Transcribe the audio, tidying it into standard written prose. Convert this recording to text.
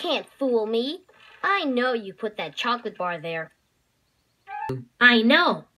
can't fool me. I know you put that chocolate bar there. I know.